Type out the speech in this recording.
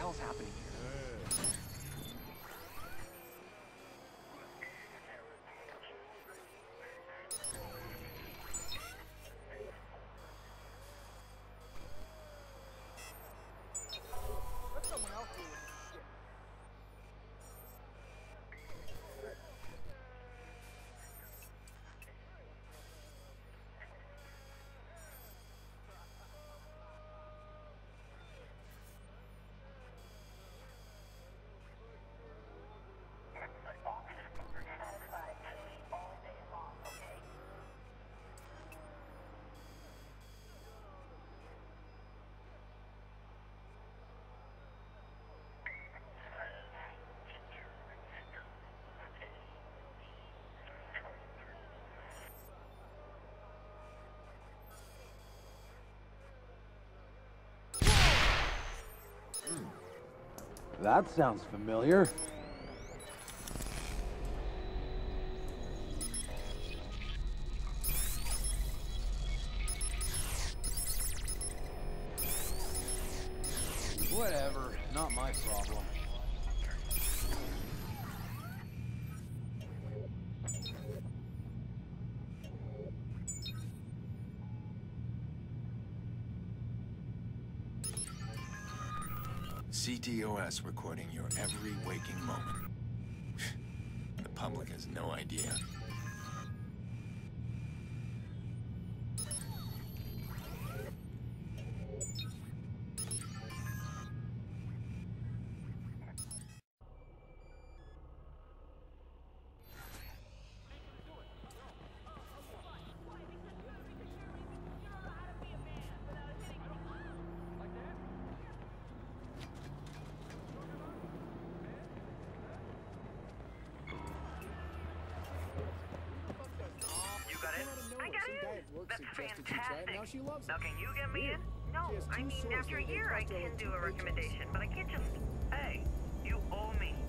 hell's happening here? Let someone else do it. That sounds familiar. Whatever, not my problem. CTOS recording your every waking moment. The public has no idea. That's fantastic. Now can you get me in? No, I mean, after a year I can do a recommendation, but I can't just... Hey, you owe me.